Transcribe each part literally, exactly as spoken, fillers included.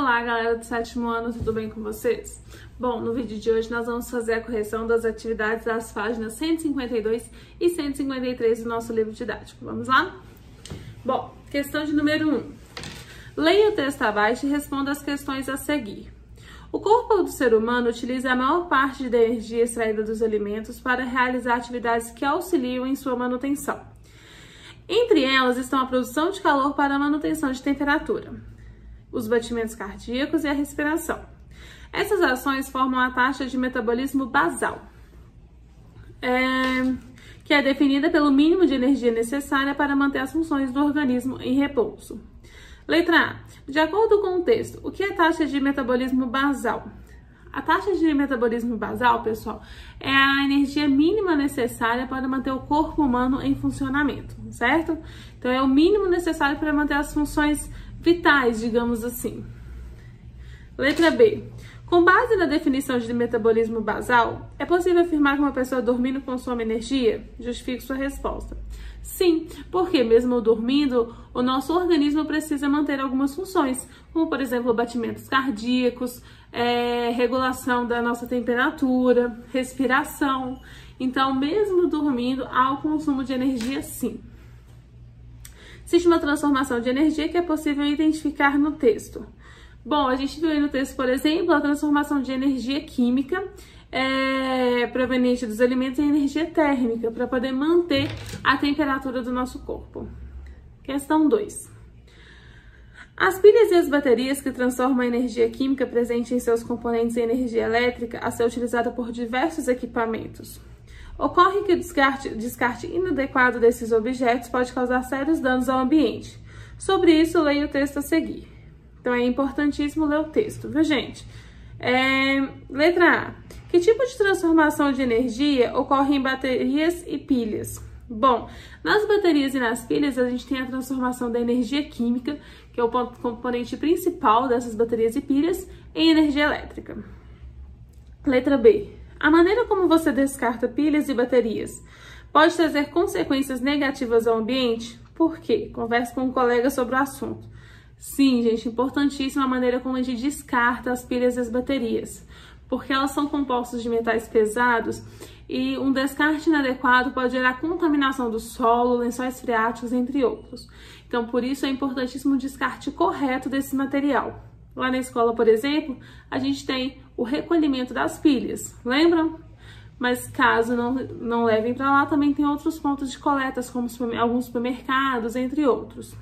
Olá, galera do sétimo ano, tudo bem com vocês? Bom, no vídeo de hoje nós vamos fazer a correção das atividades das páginas cento e cinquenta e dois e cento e cinquenta e três do nosso livro didático. Vamos lá? Bom, questão de número um. Leia o texto abaixo e responda as questões a seguir. O corpo do ser humano utiliza a maior parte da energia extraída dos alimentos para realizar atividades que auxiliam em sua manutenção. Entre elas estão a produção de calor para a manutenção de temperatura, os batimentos cardíacos e a respiração. Essas ações formam a taxa de metabolismo basal, é, que é definida pelo mínimo de energia necessária para manter as funções do organismo em repouso. Letra A. De acordo com o texto, o que é taxa de metabolismo basal? A taxa de metabolismo basal, pessoal, é a energia mínima necessária para manter o corpo humano em funcionamento, certo? Então, é o mínimo necessário para manter as funções vitais, digamos assim. Letra B. Com base na definição de metabolismo basal, é possível afirmar que uma pessoa dormindo consome energia? Justifique sua resposta. Sim, porque mesmo dormindo, o nosso organismo precisa manter algumas funções, como por exemplo batimentos cardíacos, é, regulação da nossa temperatura, respiração. Então, mesmo dormindo, há o consumo de energia, sim. Existe uma transformação de energia que é possível identificar no texto. Bom, a gente viu aí no texto, por exemplo, a transformação de energia química é, proveniente dos alimentos em energia térmica, para poder manter a temperatura do nosso corpo. Questão dois. As pilhas e as baterias que transformam a energia química presente em seus componentes em energia elétrica a ser utilizada por diversos equipamentos. Ocorre que o descarte, descarte inadequado desses objetos pode causar sérios danos ao ambiente. Sobre isso, leia o texto a seguir. Então, é importantíssimo ler o texto, viu, gente? É, letra A. Que tipo de transformação de energia ocorre em baterias e pilhas? Bom, nas baterias e nas pilhas, a gente tem a transformação da energia química, que é o componente principal dessas baterias e pilhas, em energia elétrica. Letra B. A maneira como você descarta pilhas e baterias pode trazer consequências negativas ao ambiente? Por quê? Converse com um colega sobre o assunto. Sim, gente, importantíssima a maneira como a gente descarta as pilhas e as baterias, porque elas são compostos de metais pesados e um descarte inadequado pode gerar contaminação do solo, lençóis freáticos, entre outros. Então, por isso é importantíssimo o descarte correto desse material. Lá na escola, por exemplo, a gente tem o recolhimento das pilhas, lembram? Mas caso não, não levem para lá, também tem outros pontos de coletas, como alguns supermercados, entre outros.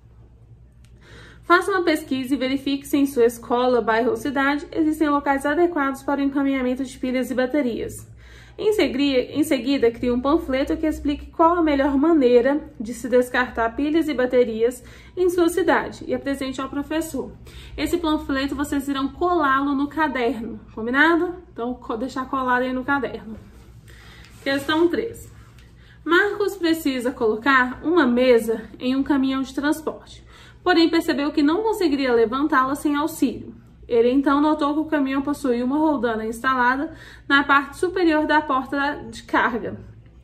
Faça uma pesquisa e verifique se em sua escola, bairro ou cidade existem locais adequados para o encaminhamento de pilhas e baterias. Em seguida, em seguida, crie um panfleto que explique qual a melhor maneira de se descartar pilhas e baterias em sua cidade e apresente ao professor. Esse panfleto vocês irão colá-lo no caderno, combinado? Então, deixar colado aí no caderno. Questão três. Marcos precisa colocar uma mesa em um caminhão de transporte, porém percebeu que não conseguiria levantá-la sem auxílio. Ele então notou que o caminhão possuía uma roldana instalada na parte superior da porta de carga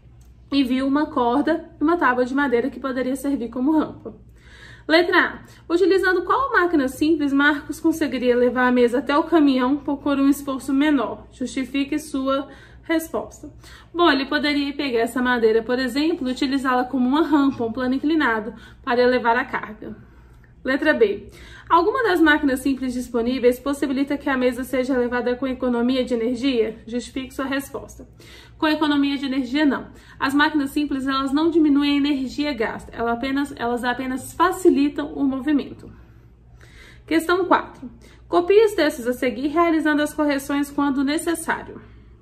e viu uma corda e uma tábua de madeira que poderia servir como rampa. Letra A. Utilizando qual máquina simples Marcos conseguiria levar a mesa até o caminhão por um esforço menor? Justifique sua resposta. Bom, ele poderia pegar essa madeira, por exemplo, e utilizá-la como uma rampa, um plano inclinado, para elevar a carga. Letra B. Alguma das máquinas simples disponíveis possibilita que a mesa seja levada com economia de energia? Justifique sua resposta. Com economia de energia, não. As máquinas simples, elas não diminuem a energia gasta, elas apenas, elas apenas facilitam o movimento. Questão quatro. Copie os textos a seguir, realizando as correções quando necessário.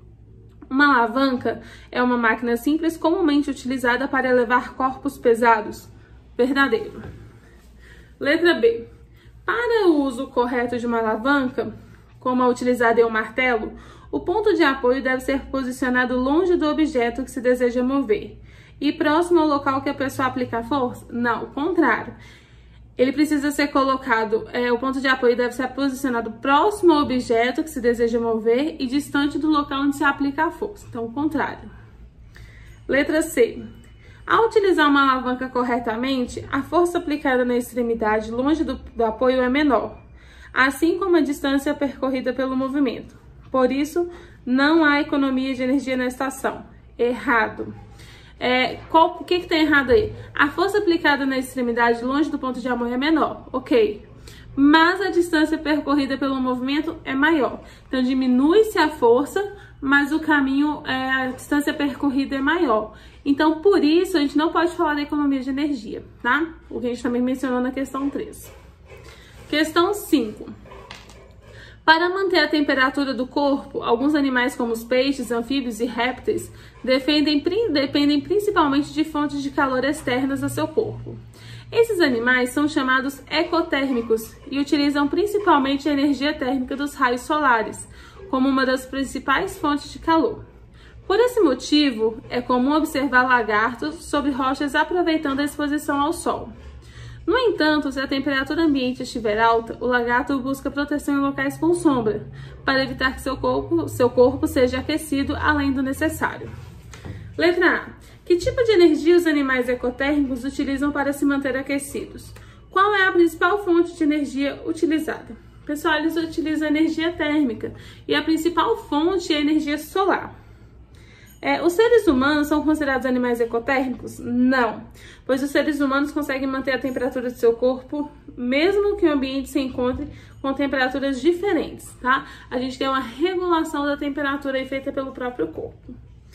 Uma alavanca é uma máquina simples comumente utilizada para elevar corpos pesados? Verdadeiro. Letra B. Para o uso correto de uma alavanca, como a utilizada em um martelo, o ponto de apoio deve ser posicionado longe do objeto que se deseja mover e próximo ao local que a pessoa aplica a força? Não, o contrário. Ele precisa ser colocado, é, o ponto de apoio deve ser posicionado próximo ao objeto que se deseja mover e distante do local onde se aplica a força. Então, o contrário. Letra C. Ao utilizar uma alavanca corretamente, a força aplicada na extremidade longe do, do apoio é menor. assim como a distância percorrida pelo movimento. Por isso, não há economia de energia na estação. Errado. É, qual, o que que tem errado aí? A força aplicada na extremidade longe do ponto de apoio é menor, ok. Mas a distância percorrida pelo movimento é maior. Então, diminui-se a força, mas o caminho, é, a distância percorrida é maior. Então, por isso, a gente não pode falar da economia de energia, tá? O que a gente também mencionou na questão três. Questão cinco. Para manter a temperatura do corpo, alguns animais como os peixes, anfíbios e répteis dependem, dependem principalmente de fontes de calor externas ao seu corpo. Esses animais são chamados ecotérmicos e utilizam principalmente a energia térmica dos raios solares, como uma das principais fontes de calor. Por esse motivo, é comum observar lagartos sobre rochas aproveitando a exposição ao sol. No entanto, se a temperatura ambiente estiver alta, o lagarto busca proteção em locais com sombra, para evitar que seu corpo, seu corpo seja aquecido além do necessário. Letra A. Que tipo de energia os animais ecotérmicos utilizam para se manter aquecidos? Qual é a principal fonte de energia utilizada? Pessoal, eles utilizam energia térmica e a principal fonte é a energia solar. É, os seres humanos são considerados animais ecotérmicos? Não, pois os seres humanos conseguem manter a temperatura do seu corpo, mesmo que o ambiente se encontre com temperaturas diferentes, tá? A gente tem uma regulação da temperatura aí feita pelo próprio corpo.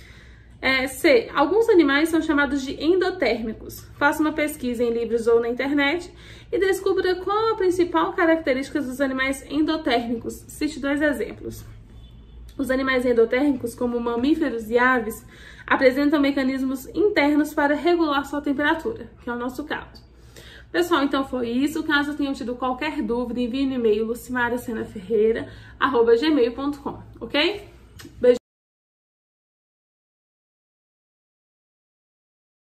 É, C. Alguns animais são chamados de endotérmicos. Faça uma pesquisa em livros ou na internet e descubra qual a principal característica dos animais endotérmicos. Cite dois exemplos. Os animais endotérmicos, como mamíferos e aves, apresentam mecanismos internos para regular sua temperatura, que é o nosso caso. Pessoal, então foi isso. Caso tenham tido qualquer dúvida, envie no e-mail lucimara sena ferreira arroba gmail ponto com, ok? Beijo.